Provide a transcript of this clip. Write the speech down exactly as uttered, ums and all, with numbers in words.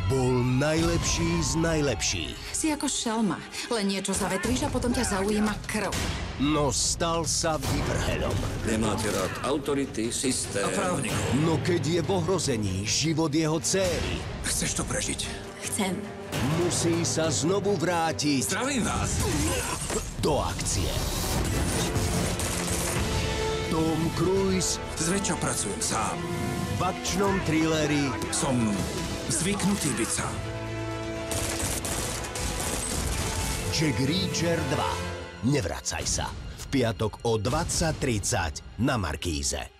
Bol najlepší z najlepších. Si ako šelma. Len niečo zavetríš a potom ťa zaujíma krv. No stal sa vyvrhelom. Nemáte rád autority, systém... A právnikov. No keď je v ohrození život jeho céry, Chceš to prežiť? Chcem. musí sa znovu vrátiť Zdravím vás. do akcie. Tom Cruise Zväčša pracujem sám. v akčnom thrilleri Som zvyknutý byť sám. Jack Reacher dva. Nevracaj sa. V piatok o dvadsať tridsať na Markíze.